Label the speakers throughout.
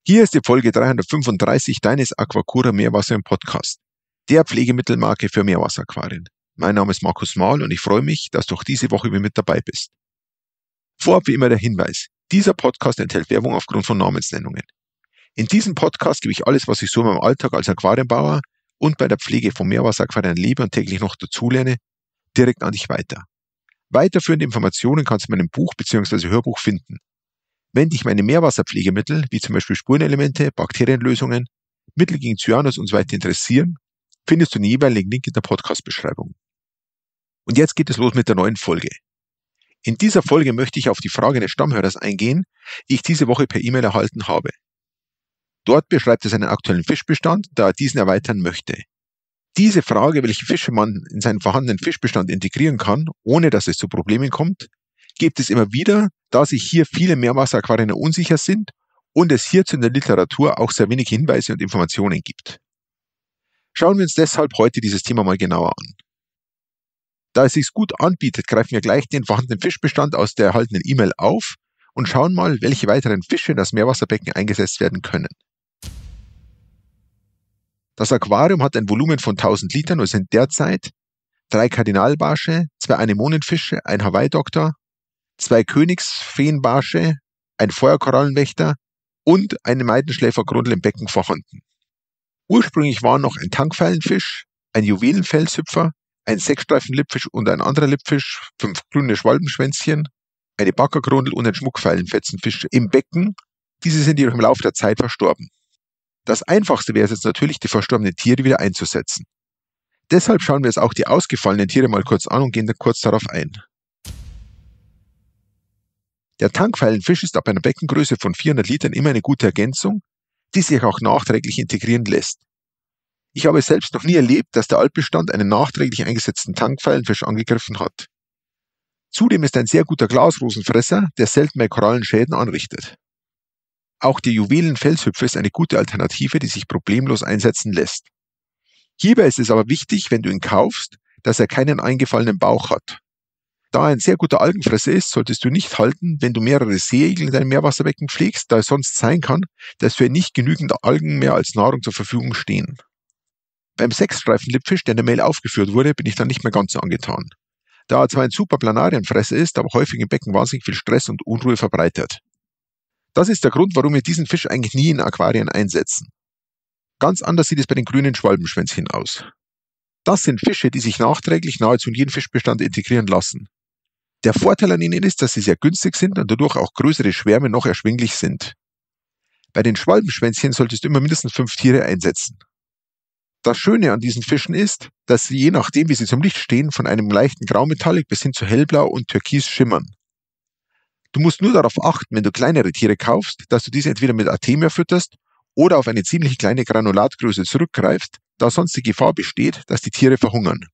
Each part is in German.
Speaker 1: Hier ist die Folge 335 deines Aquacura Meerwasser im Podcast, der Pflegemittelmarke für Meerwasseraquarien. Mein Name ist Markus Mahl und ich freue mich, dass du auch diese Woche wieder mit dabei bist. Vorab wie immer der Hinweis, dieser Podcast enthält Werbung aufgrund von Namensnennungen. In diesem Podcast gebe ich alles, was ich so in meinem Alltag als Aquarienbauer und bei der Pflege von Meerwasseraquarien lebe und täglich noch dazulerne, direkt an dich weiter. Weiterführende Informationen kannst du in meinem Buch bzw. Hörbuch finden. Wenn dich meine Meerwasserpflegemittel, wie zum Beispiel Spurenelemente, Bakterienlösungen, Mittel gegen Cyanus und so weiter interessieren, findest du den jeweiligen Link in der Podcast-Beschreibung. Und jetzt geht es los mit der neuen Folge. In dieser Folge möchte ich auf die Frage eines Stammhörers eingehen, die ich diese Woche per E-Mail erhalten habe. Dort beschreibt er seinen aktuellen Fischbestand, da er diesen erweitern möchte. Diese Frage, welche Fische man in seinen vorhandenen Fischbestand integrieren kann, ohne dass es zu Problemen kommt, gibt es immer wieder, da sich hier viele Meerwasseraquarien unsicher sind und es hierzu in der Literatur auch sehr wenig Hinweise und Informationen gibt. Schauen wir uns deshalb heute dieses Thema mal genauer an. Da es sich gut anbietet, greifen wir gleich den vorhandenen Fischbestand aus der erhaltenen E-Mail auf und schauen mal, welche weiteren Fische in das Meerwasserbecken eingesetzt werden können. Das Aquarium hat ein Volumen von 1000 Litern und sind derzeit 3 Kardinalbarsche, 2 Anemonenfische, ein Hawaii-Doktor, 2 Königsfeenbarsche, ein Feuerkorallenwächter und eine Meidenschläfergrundel im Becken vorhanden. Ursprünglich waren noch ein Tankfallenfisch, ein Juwelenfelshüpfer, ein Sechsstreifenlippfisch und ein anderer Lippfisch, 5 grüne Schwalbenschwänzchen, eine Backergrundel und ein Schmuckfallenfetzenfisch im Becken. Diese sind jedoch im Laufe der Zeit verstorben. Das Einfachste wäre es jetzt natürlich, die verstorbenen Tiere wieder einzusetzen. Deshalb schauen wir uns auch die ausgefallenen Tiere mal kurz an und gehen dann kurz darauf ein. Der Tankfallenfisch ist ab einer Beckengröße von 400 Litern immer eine gute Ergänzung, die sich auch nachträglich integrieren lässt. Ich habe selbst noch nie erlebt, dass der Altbestand einen nachträglich eingesetzten Tankfallenfisch angegriffen hat. Zudem ist er ein sehr guter Glasrosenfresser, der selten bei Korallen Schäden anrichtet. Auch der Juwelenfelshüpfer ist eine gute Alternative, die sich problemlos einsetzen lässt. Hierbei ist es aber wichtig, wenn du ihn kaufst, dass er keinen eingefallenen Bauch hat. Da er ein sehr guter Algenfresser ist, solltest du nicht halten, wenn du mehrere Seeigel in deinem Meerwasserbecken pflegst, da es sonst sein kann, dass für ihn nicht genügend Algen mehr als Nahrung zur Verfügung stehen. Beim Sechsstreifenlippfisch, der in der Mail aufgeführt wurde, bin ich dann nicht mehr ganz so angetan. Da er zwar ein super Planarienfresser ist, aber häufig im Becken wahnsinnig viel Stress und Unruhe verbreitet. Das ist der Grund, warum wir diesen Fisch eigentlich nie in Aquarien einsetzen. Ganz anders sieht es bei den grünen Schwalbenschwänzchen aus. Das sind Fische, die sich nachträglich nahezu in jeden Fischbestand integrieren lassen. Der Vorteil an ihnen ist, dass sie sehr günstig sind und dadurch auch größere Schwärme noch erschwinglich sind. Bei den Schwalbenschwänzchen solltest du immer mindestens 5 Tiere einsetzen. Das Schöne an diesen Fischen ist, dass sie je nachdem, wie sie zum Licht stehen, von einem leichten Graumetallic bis hin zu hellblau und türkis schimmern. Du musst nur darauf achten, wenn du kleinere Tiere kaufst, dass du diese entweder mit Artemia fütterst oder auf eine ziemlich kleine Granulatgröße zurückgreifst, da sonst die Gefahr besteht, dass die Tiere verhungern.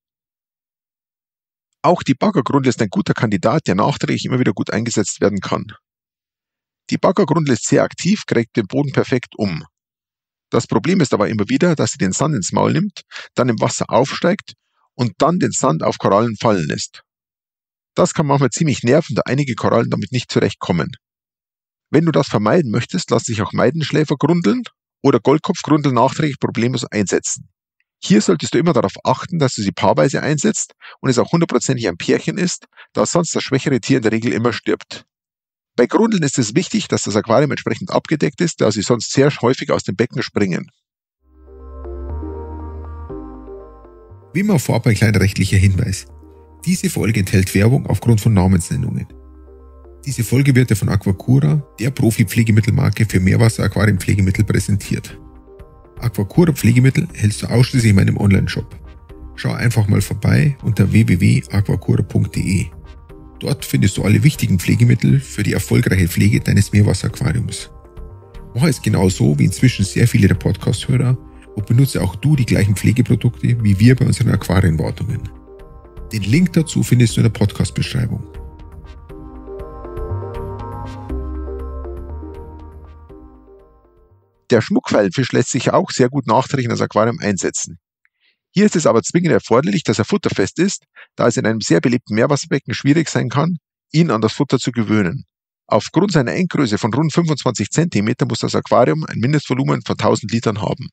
Speaker 1: Auch die Baggergrundel ist ein guter Kandidat, der nachträglich immer wieder gut eingesetzt werden kann. Die Baggergrundel ist sehr aktiv, gräbt den Boden perfekt um. Das Problem ist aber immer wieder, dass sie den Sand ins Maul nimmt, dann im Wasser aufsteigt und dann den Sand auf Korallen fallen lässt. Das kann manchmal ziemlich nerven, da einige Korallen damit nicht zurechtkommen. Wenn du das vermeiden möchtest, lass dich auch Meidenschläfergrundeln oder Goldkopfgrundel nachträglich problemlos einsetzen. Hier solltest du immer darauf achten, dass du sie paarweise einsetzt und es auch 100% ein Pärchen ist, da sonst das schwächere Tier in der Regel immer stirbt. Bei Grundeln ist es wichtig, dass das Aquarium entsprechend abgedeckt ist, da sie sonst sehr häufig aus dem Becken springen.
Speaker 2: Wie immer vorab ein kleiner rechtlicher Hinweis. Diese Folge enthält Werbung aufgrund von Namensnennungen. Diese Folge wird dir von Aquacura, der Profi-Pflegemittelmarke für Meerwasser-Aquarienpflegemittel, präsentiert. Aquacura Pflegemittel erhältst du ausschließlich in meinem Online-Shop. Schau einfach mal vorbei unter www.aquacura.de. Dort findest du alle wichtigen Pflegemittel für die erfolgreiche Pflege deines Meerwasseraquariums. Mach es genauso wie inzwischen sehr viele der Podcast-Hörer und benutze auch du die gleichen Pflegeprodukte wie wir bei unseren Aquarienwartungen. Den Link dazu findest du in der Podcast-Beschreibung.
Speaker 1: Der Schmuckfallenfisch lässt sich auch sehr gut nachträglich in das Aquarium einsetzen. Hier ist es aber zwingend erforderlich, dass er futterfest ist, da es in einem sehr belebten Meerwasserbecken schwierig sein kann, ihn an das Futter zu gewöhnen. Aufgrund seiner Endgröße von rund 25 cm muss das Aquarium ein Mindestvolumen von 1000 Litern haben.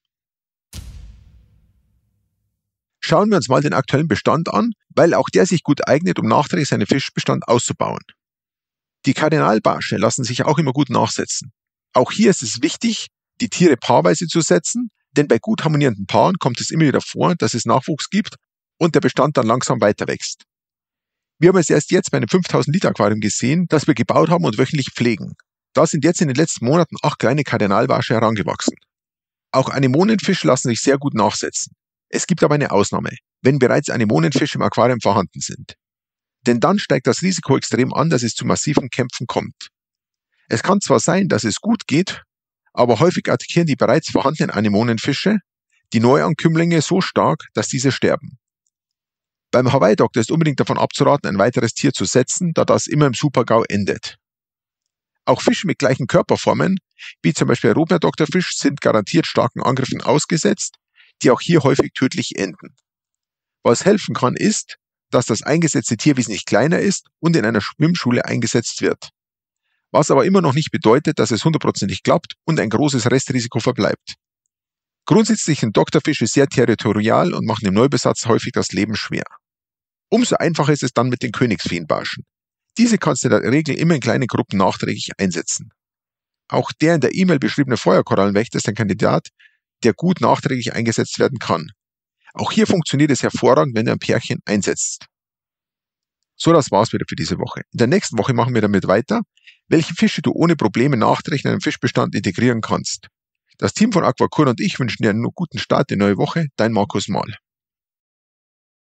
Speaker 1: Schauen wir uns mal den aktuellen Bestand an, weil auch der sich gut eignet, um nachträglich seinen Fischbestand auszubauen. Die Kardinalbarsche lassen sich auch immer gut nachsetzen. Auch hier ist es wichtig, die Tiere paarweise zu setzen, denn bei gut harmonierenden Paaren kommt es immer wieder vor, dass es Nachwuchs gibt und der Bestand dann langsam weiter wächst. Wir haben es erst jetzt bei einem 5000 Liter Aquarium gesehen, das wir gebaut haben und wöchentlich pflegen. Da sind jetzt in den letzten Monaten 8 kleine Kardinalbarsche herangewachsen. Auch Anemonenfische lassen sich sehr gut nachsetzen. Es gibt aber eine Ausnahme, wenn bereits Anemonenfische im Aquarium vorhanden sind. Denn dann steigt das Risiko extrem an, dass es zu massiven Kämpfen kommt. Es kann zwar sein, dass es gut geht, aber häufig attackieren die bereits vorhandenen Anemonenfische die Neuankömmlinge so stark, dass diese sterben. Beim Hawaii-Doktor ist unbedingt davon abzuraten, ein weiteres Tier zu setzen, da das immer im Super-GAU endet. Auch Fische mit gleichen Körperformen, wie zum Beispiel der Robia-Doktorfisch, sind garantiert starken Angriffen ausgesetzt, die auch hier häufig tödlich enden. Was helfen kann, ist, dass das eingesetzte Tier wesentlich kleiner ist und in einer Schwimmschule eingesetzt wird. Was aber immer noch nicht bedeutet, dass es 100% klappt und ein großes Restrisiko verbleibt. Grundsätzlich sind Doktorfische sehr territorial und machen dem Neubesatz häufig das Leben schwer. Umso einfacher ist es dann mit den Königsfeenbarschen. Diese kannst du in der Regel immer in kleinen Gruppen nachträglich einsetzen. Auch der in der E-Mail beschriebene Feuerkorallenwächter ist ein Kandidat, der gut nachträglich eingesetzt werden kann. Auch hier funktioniert es hervorragend, wenn du ein Pärchen einsetzt. So, das war's wieder für diese Woche. In der nächsten Woche machen wir damit weiter, welche Fische du ohne Probleme nachträglich in einen Fischbestand integrieren kannst. Das Team von Aquacura und ich wünschen dir einen guten Start in die neue Woche. Dein Markus Mahl.